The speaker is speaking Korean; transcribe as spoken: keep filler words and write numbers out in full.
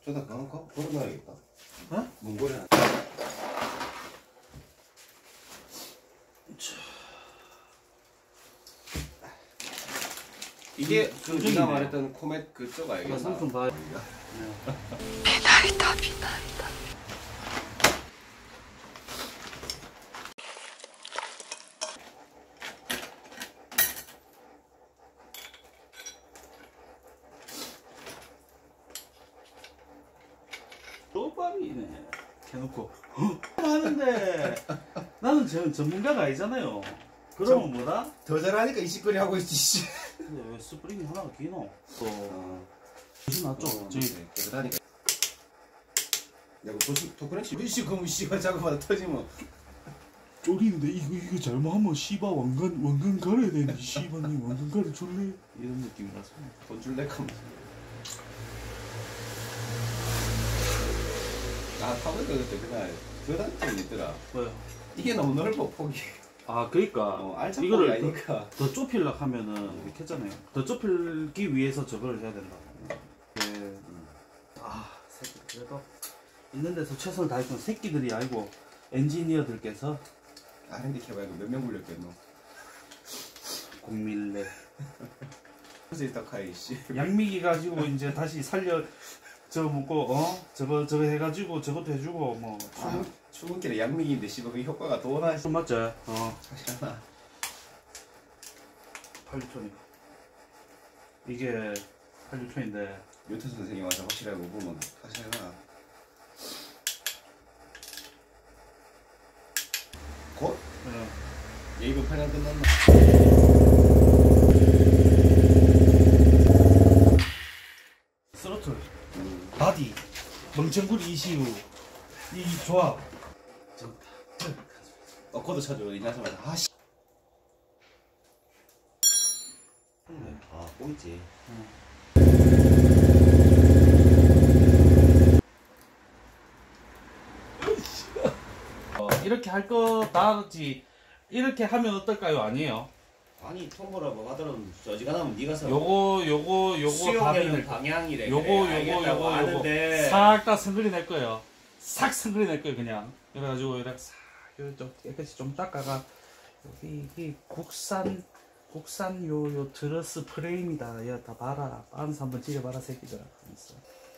저다 그만 거 걸어놔야겠다. 어? 몽골에. 이게 그 네가 말했던 코멧 그쪽 알겠나? 상품 봐. 비나이다 비나이다. 또밥이네. 해놓고 하는데 나는 저 전문가가 아니잖아요. 그러면 뭐다? 더 잘하니까 이십거리 하고 있지. 근데 왜 스프링이 하나가 기노? 또 어. 무슨 낫죠? 어, 저희 네, 그러다니까. 야, 그 도시 도크렌치 우리 그럼 씨가 작업하다 터지면 쪼리는데 이거 이거 잘못하면 씨바 왕관 왕관 가려야 되는데 씨바님 왕관 가려 줄래? 이런 느낌이라서. 돈 줄래 하면. 아, 타보니까 그때 그날 그 단점이 있더라. 뭐요? 이게 너무 넓어 폭이. 아 그러니까 어, 알차폭이 이거를 아니니까. 더, 더 좁히려 하면은 이렇게 했잖아요. 더 좁히기 위해서 저걸 해야 된다고. 네. 음. 아 새끼 그래도 있는 데서 최선을 다했던 새끼들이 아니고 엔지니어들께서 아랜디 캐봐야 몇 명 굴렸겠노. 공밀레 그래서 일단 카이 씨. 양미기 가지고 이제 다시 살려 저거 먹고 어 저거 저거 해가지고 저것도 해주고 뭐 아, 출근길에 양미기인데 씨발 그 효과가 더 나. 좀 맞지? 어 사실 하나. 팔육천이다. 이게 팔육천인데 요트 선생님 와서 확실하게 보면 사실 하나. 곧? 네. 예이브 팔 년 끝났나? 스로틀 음. 바디 멍청구리 이시우 이 조합 어, 코드 쳐줘. 이나서마다. 아, 씨. 아, 꽁지. 어, 이렇게 할 거다지 이렇게 하면 어떨까요? 아니에요. 아니, 통보라고 하더라도 저지간하면 네가 사. 요거 요거 요거 수용되는 방향이래. 요거 그래, 요거 알겠다고 요거 하는데. 요거 싹 다 성글이 낼 거예요. 싹 성글이 낼 거예요 그냥. 그래가지고 이렇게 싹 요좀 깨끗이 좀 닦아가 여기 이게 국산 국산 요 요 트러스 프레임이다. 야 다 봐라. 빤스 한번 찌려봐라 새끼들아. 하면서.